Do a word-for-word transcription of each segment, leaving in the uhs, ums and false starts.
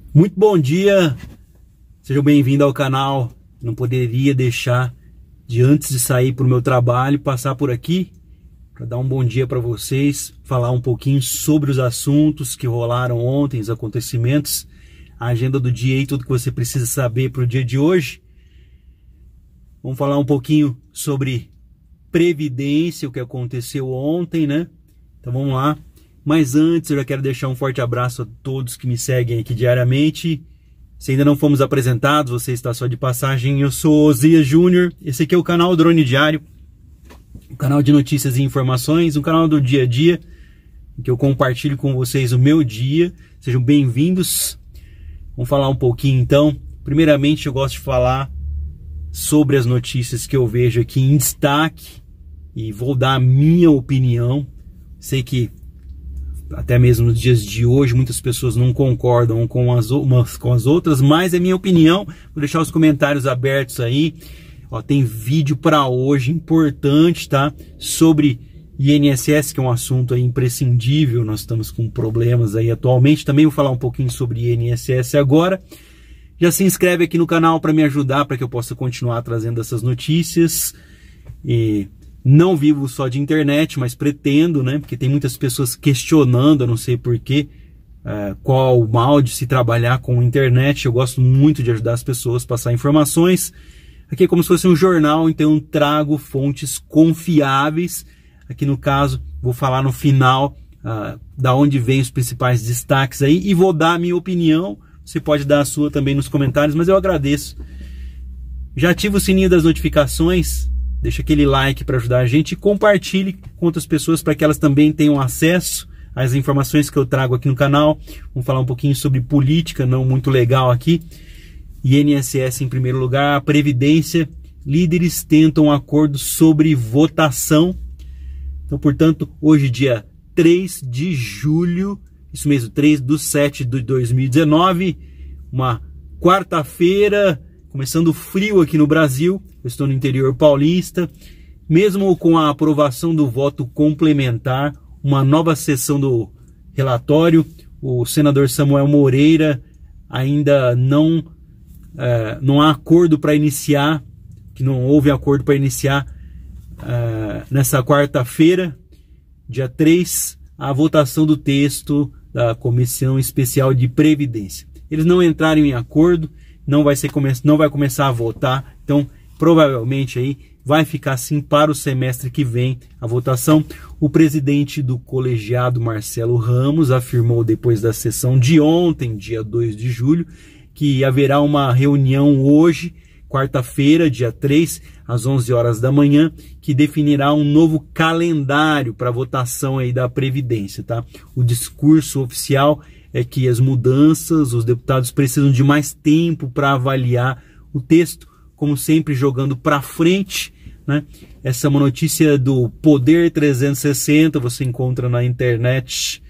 Muito bom dia, sejam bem-vindos ao canal. Não poderia deixar de, antes de sair para o meu trabalho, passar por aqui para dar um bom dia para vocês, falar um pouquinho sobre os assuntos que rolaram ontem, os acontecimentos, a agenda do dia e tudo que você precisa saber para o dia de hoje. Vamos falar um pouquinho sobre Previdência, o que aconteceu ontem, né? Então vamos lá. Mas antes eu já quero deixar um forte abraço a todos que me seguem aqui diariamente. Se ainda não fomos apresentados, você está só de passagem, eu sou Osias Júnior. Esse aqui é o canal Drone Diário, um canal de notícias e informações, um canal do dia a dia, em que eu compartilho com vocês o meu dia. Sejam bem-vindos. Vamos falar um pouquinho então. Primeiramente eu gosto de falar sobre as notícias que eu vejo aqui em destaque e vou dar a minha opinião. Sei que até mesmo nos dias de hoje muitas pessoas não concordam com as umas com as outras, mas é minha opinião. Vou deixar os comentários abertos aí. Ó, tem vídeo para hoje importante, tá? Sobre I N S S, que é um assunto aí imprescindível. Nós estamos com problemas aí atualmente. Também vou falar um pouquinho sobre I N S S agora. Já se inscreve aqui no canal para me ajudar, para que eu possa continuar trazendo essas notícias. E não vivo só de internet, mas pretendo, né? Porque tem muitas pessoas questionando, eu não sei porquê, uh, qual o mal de se trabalhar com internet. Eu gosto muito de ajudar as pessoas a passar informações. Aqui é como se fosse um jornal, então eu trago fontes confiáveis. Aqui no caso, vou falar no final uh, da onde vem os principais destaques aí e vou dar a minha opinião. Você pode dar a sua também nos comentários, mas eu agradeço. Já ativa o sininho das notificações. Deixa aquele like para ajudar a gente e compartilhe com outras pessoas para que elas também tenham acesso às informações que eu trago aqui no canal. Vamos falar um pouquinho sobre política, não muito legal aqui. I N S S em primeiro lugar, a Previdência. Líderes tentam um acordo sobre votação. Então, portanto, hoje dia três de julho, isso mesmo, três de sete de dois mil e dezenove, uma quarta-feira, começando frio aqui no Brasil. Eu estou no interior paulista. Mesmo com a aprovação do voto complementar, uma nova sessão do relatório, o senador Samuel Moreira ainda não, é, não há acordo para iniciar, que não houve acordo para iniciar é, nessa quarta-feira, dia três, a votação do texto da Comissão Especial de Previdência. Eles não entraram em acordo, não vai, ser, não vai começar a votar, então provavelmente aí vai ficar assim para o semestre que vem a votação. O presidente do colegiado, Marcelo Ramos, afirmou depois da sessão de ontem, dia dois de julho, que haverá uma reunião hoje, quarta-feira, dia três, às onze horas da manhã, que definirá um novo calendário para a votação aí da Previdência, tá? O discurso oficial é que as mudanças, os deputados precisam de mais tempo para avaliar o texto, como sempre jogando para frente, né? Essa é uma notícia do Poder trezentos e sessenta, você encontra na internet.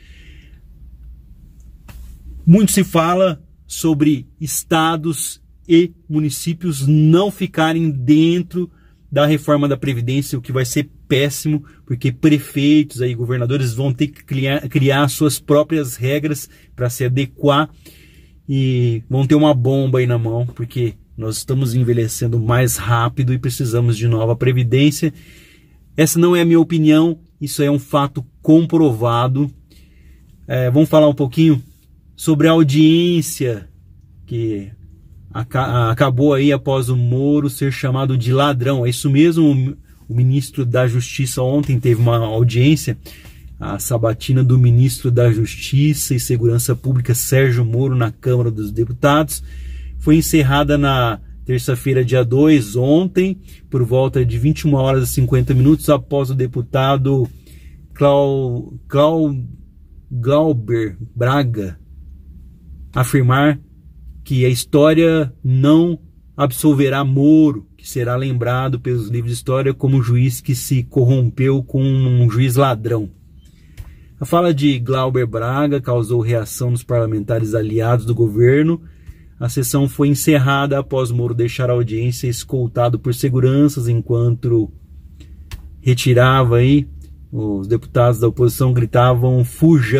Muito se fala sobre estados e municípios não ficarem dentro da reforma da Previdência, o que vai ser péssimo, porque prefeitos e governadores vão ter que criar, criar suas próprias regras para se adequar e vão ter uma bomba aí na mão, porque nós estamos envelhecendo mais rápido e precisamos de nova Previdência. Essa não é a minha opinião, isso é um fato comprovado. É, vamos falar um pouquinho sobre a audiência que acabou aí após o Moro ser chamado de ladrão. É isso mesmo, o ministro da Justiça ontem teve uma audiência, a sabatina do ministro da Justiça e Segurança Pública, Sérgio Moro, na Câmara dos Deputados. Foi encerrada na terça-feira, dia dois, ontem, por volta de vinte e uma horas e cinquenta minutos, após o deputado Clau, Clau, Glauber Braga afirmar que a história não absolverá Moro, que será lembrado pelos livros de história como um juiz que se corrompeu com um juiz ladrão. A fala de Glauber Braga causou reação nos parlamentares aliados do governo. A sessão foi encerrada após Moro deixar a audiência escoltado por seguranças, enquanto retirava aí, os deputados da oposição gritavam fujão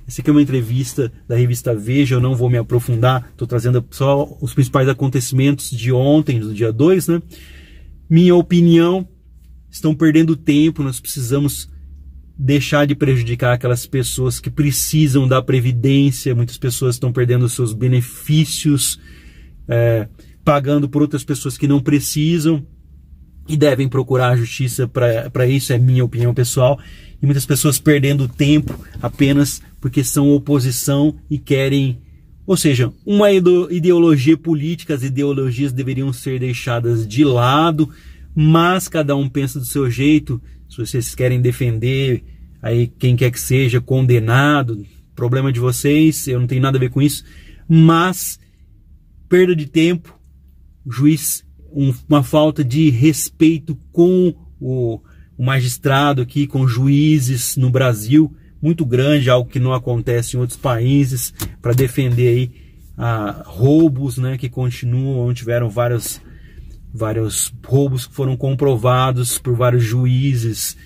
Essa aqui é uma entrevista da revista Veja, eu não vou me aprofundar, estou trazendo só os principais acontecimentos de ontem, do dia dois, né? Minha opinião, estão perdendo tempo, nós precisamos deixar de prejudicar aquelas pessoas que precisam da Previdência. Muitas pessoas estão perdendo seus benefícios, é, pagando por outras pessoas que não precisam e devem procurar a justiça para isso, é minha opinião pessoal. E muitas pessoas perdendo tempo apenas porque são oposição e querem, ou seja, uma ideologia política. As ideologias deveriam ser deixadas de lado, mas cada um pensa do seu jeito. Se vocês querem defender aí quem quer que seja condenado, problema de vocês, eu não tenho nada a ver com isso, mas perda de tempo, juiz, um, uma falta de respeito com o, o magistrado aqui, com juízes no Brasil, muito grande, algo que não acontece em outros países, para defender aí ah, roubos, né, que continuam, tiveram vários vários roubos que foram comprovados por vários juízes,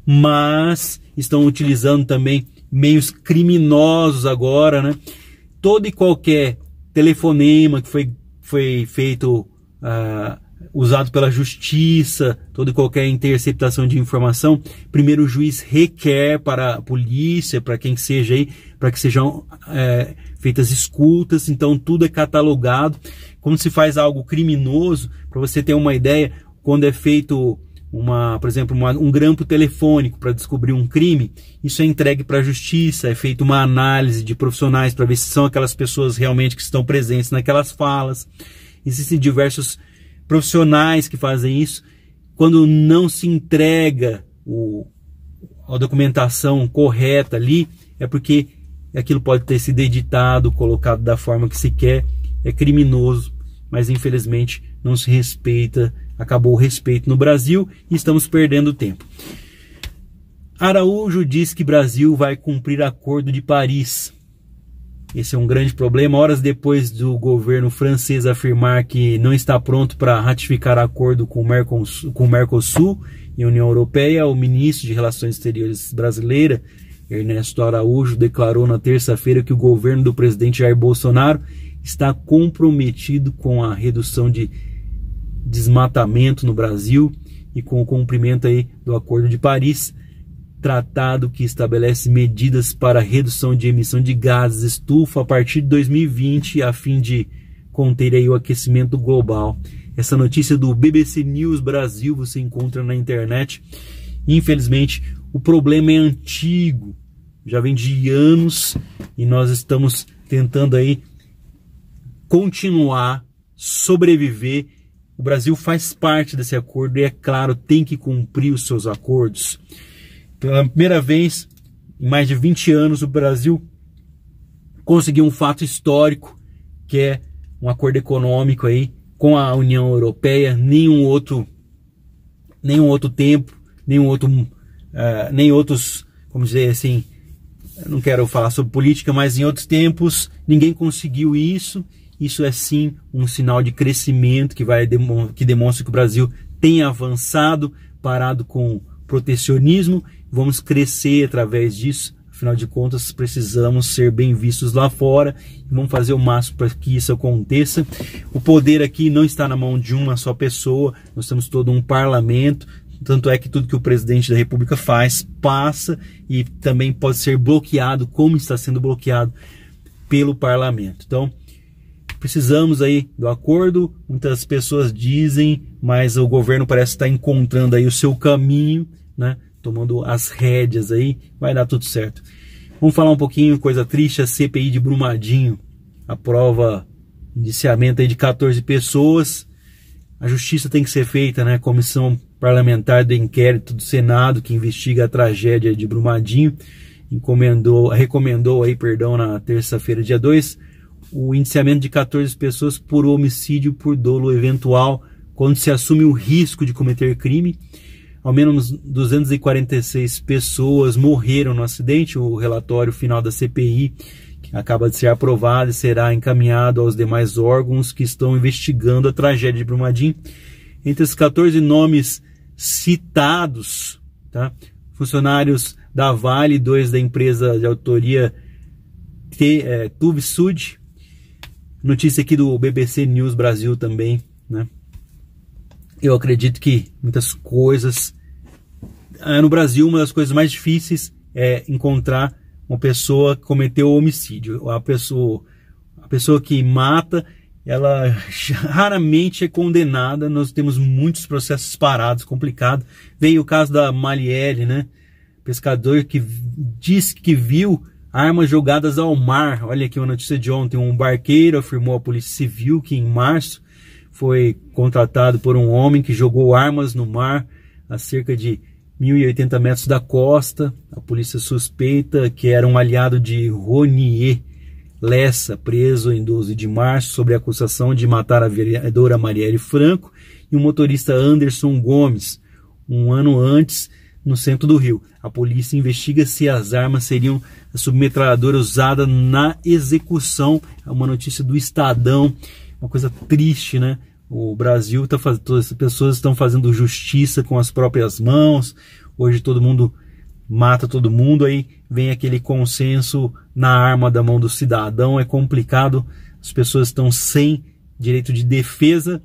mas estão utilizando também meios criminosos agora, né? Todo e qualquer telefonema que foi, foi feito, uh, usado pela justiça, toda e qualquer interceptação de informação, primeiro o juiz requer para a polícia, para quem seja aí, para que sejam é, feitas escutas. Então tudo é catalogado. Quando se faz algo criminoso, para você ter uma ideia, quando é feito, uma, por exemplo, uma, um grampo telefônico para descobrir um crime, isso é entregue para a justiça, é feita uma análise de profissionais para ver se são aquelas pessoas realmente que estão presentes naquelas falas. Existem diversos profissionais que fazem isso. Quando não se entrega o, a documentação correta ali, é porque aquilo pode ter sido editado, colocado da forma que se quer. É criminoso, mas infelizmente não se respeita, acabou o respeito no Brasil e estamos perdendo tempo. Araújo diz que Brasil vai cumprir Acordo de Paris. Esse é um grande problema. Horas depois do governo francês afirmar que não está pronto para ratificar acordo com o Mercosul, com o Mercosul e a União Europeia, o ministro de Relações Exteriores brasileira, Ernesto Araújo, declarou na terça-feira que o governo do presidente Jair Bolsonaro está comprometido com a redução de desmatamento no Brasil e com o cumprimento aí do Acordo de Paris, tratado que estabelece medidas para a redução de emissão de gases estufa a partir de dois mil e vinte, a fim de conter aí o aquecimento global. Essa notícia do B B C News Brasil você encontra na internet. Infelizmente, o problema é antigo, já vem de anos e nós estamos tentando aí continuar, sobreviver. O Brasil faz parte desse acordo e, é claro, tem que cumprir os seus acordos. Pela primeira vez em mais de vinte anos, o Brasil conseguiu um fato histórico, que é um acordo econômico aí com a União Europeia. Nenhum outro, nenhum outro tempo, nenhum outro, uh, nem outros, vamos dizer assim, eu não quero falar sobre política, mas em outros tempos ninguém conseguiu isso. Isso é sim um sinal de crescimento que, vai, que demonstra que o Brasil tem avançado, parado com protecionismo. Vamos crescer através disso. Afinal de contas, precisamos ser bem vistos lá fora e vamos fazer o máximo para que isso aconteça. O poder aqui não está na mão de uma só pessoa, nós temos todo um parlamento. Tanto é que tudo que o presidente da República faz passa e também pode ser bloqueado, como está sendo bloqueado pelo parlamento. Então, precisamos aí do acordo. Muitas pessoas dizem, mas o governo parece estar encontrando aí o seu caminho, né? Tomando as rédeas aí, vai dar tudo certo. Vamos falar um pouquinho, coisa triste, a C P I de Brumadinho aprova indiciamento aí de quatorze pessoas. A justiça tem que ser feita, né? Comissão parlamentar do inquérito do Senado que investiga a tragédia de Brumadinho encomendou, recomendou aí, perdão, na terça-feira, dia dois, o indiciamento de quatorze pessoas por homicídio por dolo eventual, quando se assume o risco de cometer crime. Ao menos duzentas e quarenta e seis pessoas morreram no acidente. O relatório final da C P I, que acaba de ser aprovado e será encaminhado aos demais órgãos que estão investigando a tragédia de Brumadinho. Entre os quatorze nomes citados, tá? Funcionários da Vale, dois da empresa de autoria é, Tuve Sud, notícia aqui do B B C News Brasil também, né? Eu acredito que muitas coisas... No Brasil, uma das coisas mais difíceis é encontrar uma pessoa que cometeu homicídio. A pessoa, a pessoa que mata, ela raramente é condenada. Nós temos muitos processos parados, complicados. Veio o caso da Marielle, né? Pescador que disse que viu armas jogadas ao mar. Olha aqui uma notícia de ontem. Um barqueiro afirmou à Polícia Civil que em março foi contratado por um homem que jogou armas no mar a cerca de mil e oitenta metros da costa. A polícia suspeita que era um aliado de Ronier Lessa, preso em doze de março, sob a acusação de matar a vereadora Marielle Franco e o motorista Anderson Gomes, um ano antes, no centro do Rio. A polícia investiga se as armas seriam a submetralhadora usada na execução. É uma notícia do Estadão, uma coisa triste, né? O Brasil está fazendo, todas as pessoas estão fazendo justiça com as próprias mãos. Hoje todo mundo mata todo mundo, aí vem aquele consenso na arma da mão do cidadão. É complicado, as pessoas estão sem direito de defesa,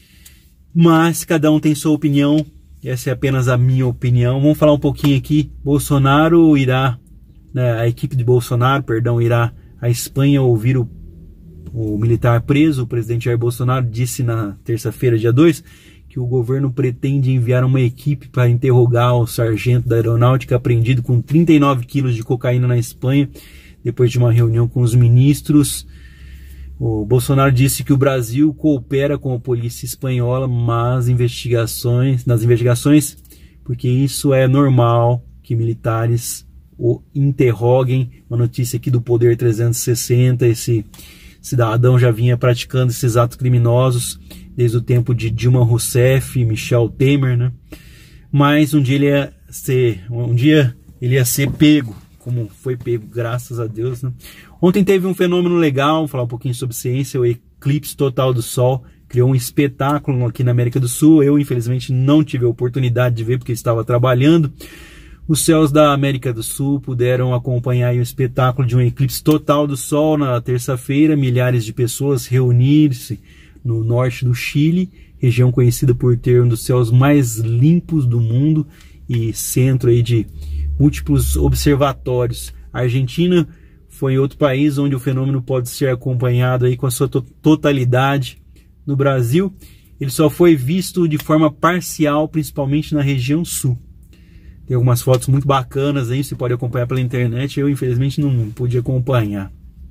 mas cada um tem sua opinião. Essa é apenas a minha opinião. Vamos falar um pouquinho aqui. Bolsonaro irá, né, a equipe de Bolsonaro, perdão, irá à Espanha ouvir o O militar preso. O presidente Jair Bolsonaro disse na terça-feira, dia dois, que o governo pretende enviar uma equipe para interrogar o sargento da aeronáutica apreendido com trinta e nove quilos de cocaína na Espanha, depois de uma reunião com os ministros. O Bolsonaro disse que o Brasil coopera com a polícia espanhola mas investigações, nas investigações, porque isso é normal que militares o interroguem. Uma notícia aqui do Poder trezentos e sessenta, esse cidadão já vinha praticando esses atos criminosos desde o tempo de Dilma Rousseff e Michel Temer, né? Mas um dia ele ia ser, um dia ele ia ser pego, como foi pego, graças a Deus, né? Ontem teve um fenômeno legal, vou falar um pouquinho sobre ciência, o eclipse total do Sol. Criou um espetáculo aqui na América do Sul. Eu, infelizmente, não tive a oportunidade de ver porque estava trabalhando. Os céus da América do Sul puderam acompanhar o espetáculo de um eclipse total do Sol na terça-feira. Milhares de pessoas reuniram-se no norte do Chile, região conhecida por ter um dos céus mais limpos do mundo e centro aí de múltiplos observatórios. A Argentina foi outro país onde o fenômeno pode ser acompanhado aí com a sua to totalidade. No Brasil, ele só foi visto de forma parcial, principalmente na região sul. Tem algumas fotos muito bacanas aí, você pode acompanhar pela internet. Eu, infelizmente, não pude acompanhar.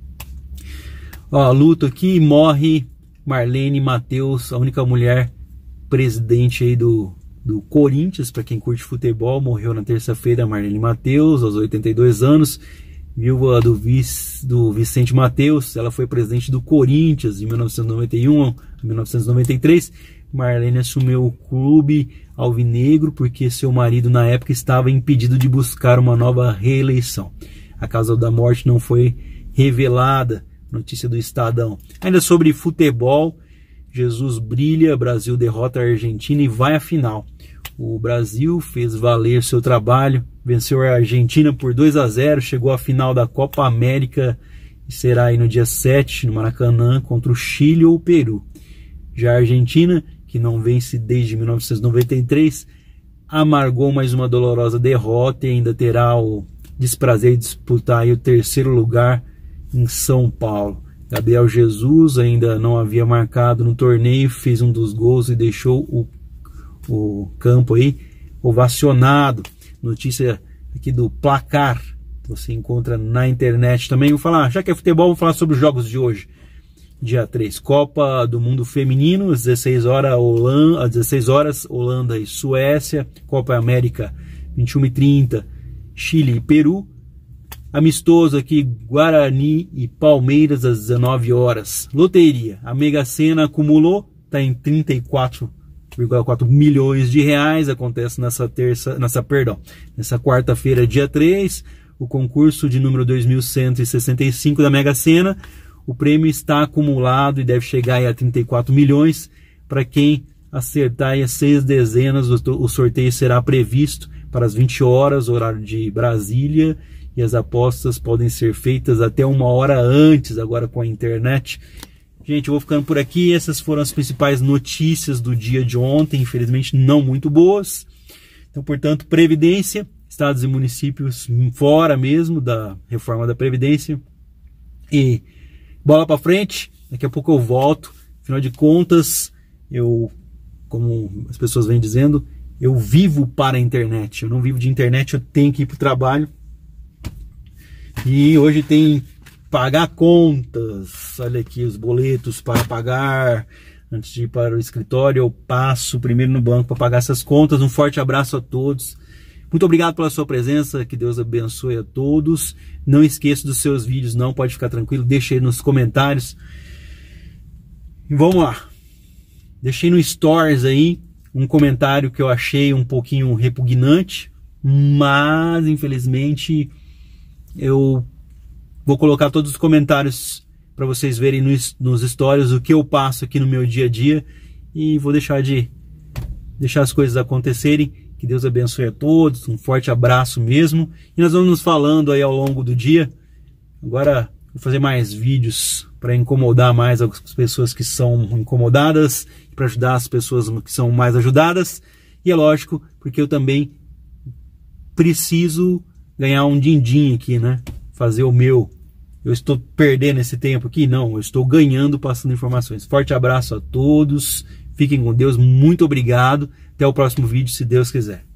Ó, luto aqui, morre Marlene Matheus, a única mulher presidente aí do, do Corinthians, para quem curte futebol. Morreu na terça-feira Marlene Matheus, aos oitenta e dois anos. Viúva do, vice, do Vicente Matheus. Ela foi presidente do Corinthians de mil novecentos e noventa e um a mil novecentos e noventa e três. Marlene assumiu o clube alvinegro porque seu marido na época estava impedido de buscar uma nova reeleição. A causa da morte não foi revelada. Notícia do Estadão. Ainda sobre futebol, Jesus brilha, Brasil derrota a Argentina e vai à final. O Brasil fez valer seu trabalho, venceu a Argentina por dois a zero, chegou à final da Copa América e será aí no dia sete, no Maracanã, contra o Chile ou o Peru. Já a Argentina, que não vence desde mil novecentos e noventa e três, amargou mais uma dolorosa derrota e ainda terá o desprazer de disputar aí o terceiro lugar em São Paulo. Gabriel Jesus ainda não havia marcado no torneio, fez um dos gols e deixou o, o campo aí ovacionado. Notícia aqui do Placar, você encontra na internet também. Vou falar, já que é futebol, vou falar sobre os jogos de hoje. Dia três, Copa do Mundo Feminino, às dezesseis horas, Holanda, às dezesseis horas, Holanda e Suécia. Copa América, vinte e uma e trinta, Chile e Peru. Amistoso aqui, Guarani e Palmeiras, às dezenove horas. Loteria, a Mega Sena acumulou, está em trinta e quatro vírgula quatro milhões de reais. Acontece nessa terça, nessa, perdão, nessa quarta-feira, dia três, o concurso de número dois mil cento e sessenta e cinco da Mega Sena. O prêmio está acumulado e deve chegar aí a trinta e quatro milhões. Para quem acertar aí as seis dezenas, o sorteio será previsto para as vinte horas, horário de Brasília, e as apostas podem ser feitas até uma hora antes agora com a internet. Gente, eu vou ficando por aqui. Essas foram as principais notícias do dia de ontem, infelizmente não muito boas. Então, portanto, Previdência, estados e municípios fora mesmo da reforma da Previdência. E bola para frente, daqui a pouco eu volto. Afinal de contas, eu, como as pessoas vêm dizendo, eu vivo para a internet. Eu não vivo de internet, eu tenho que ir para o trabalho. E hoje tem pagar contas, olha aqui os boletos para pagar. Antes de ir para o escritório, eu passo primeiro no banco para pagar essas contas. Um forte abraço a todos. Muito obrigado pela sua presença, que Deus abençoe a todos. Não esqueça dos seus vídeos, não, pode ficar tranquilo, deixe aí nos comentários. E vamos lá. Deixei no Stories aí um comentário que eu achei um pouquinho repugnante, mas infelizmente eu vou colocar todos os comentários para vocês verem nos, nos stories o que eu passo aqui no meu dia a dia, e vou deixar de deixar as coisas acontecerem. Que Deus abençoe a todos, um forte abraço mesmo, e nós vamos nos falando aí ao longo do dia. Agora vou fazer mais vídeos para incomodar mais as pessoas que são incomodadas, para ajudar as pessoas que são mais ajudadas, e é lógico, porque eu também preciso ganhar um din-din aqui, né? Fazer o meu. Eu estou perdendo esse tempo aqui? Não, eu estou ganhando passando informações. Forte abraço a todos, fiquem com Deus, muito obrigado. Até o próximo vídeo, se Deus quiser.